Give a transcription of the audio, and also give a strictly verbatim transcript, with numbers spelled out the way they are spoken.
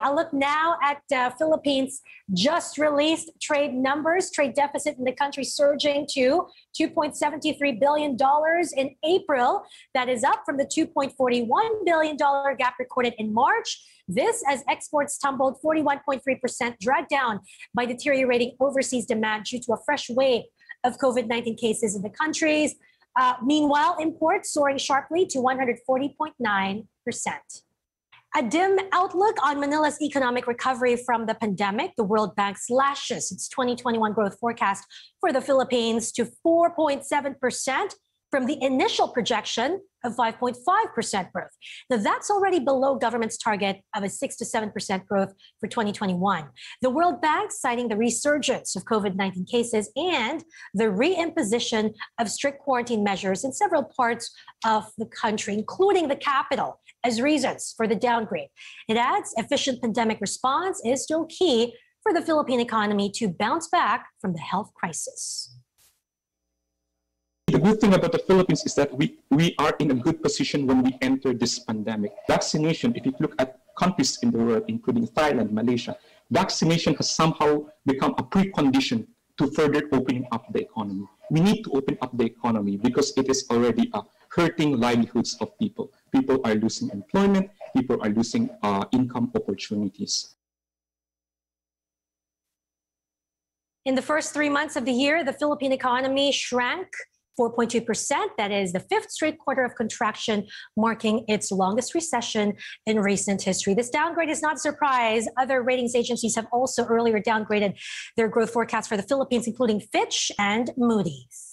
I'll look now at uh, Philippines' just released trade numbers. Trade deficit in the country surging to two point seven three billion dollars in April. That is up from the two point four one billion dollars gap recorded in March. This as exports tumbled forty-one point three percent, dragged down by deteriorating overseas demand due to a fresh wave of COVID nineteen cases in the countries. Uh, meanwhile, imports soaring sharply to one hundred forty point nine percent. A dim outlook on Manila's economic recovery from the pandemic. The World Bank slashes its twenty twenty-one growth forecast for the Philippines to four point seven percent from the initial projection of five point five percent growth. Now, that's already below government's target of a six to seven percent growth for twenty twenty-one. The World Bank citing the resurgence of COVID nineteen cases and the reimposition of strict quarantine measures in several parts of the country, including the capital, as reasons for the downgrade. It adds efficient pandemic response is still key for the Philippine economy to bounce back from the health crisis. The good thing about the Philippines is that we, we are in a good position when we enter this pandemic. Vaccination, if you look at countries in the world, including Thailand, Malaysia, vaccination has somehow become a precondition to further opening up the economy. We need to open up the economy because it is already uh, hurting livelihoods of people. People are losing employment, people are losing uh, income opportunities. In the first three months of the year, the Philippine economy shrank four point two percent. That is the fifth straight quarter of contraction, marking its longest recession in recent history. This downgrade is not a surprise. Other ratings agencies have also earlier downgraded their growth forecast for the Philippines, including Fitch and Moody's.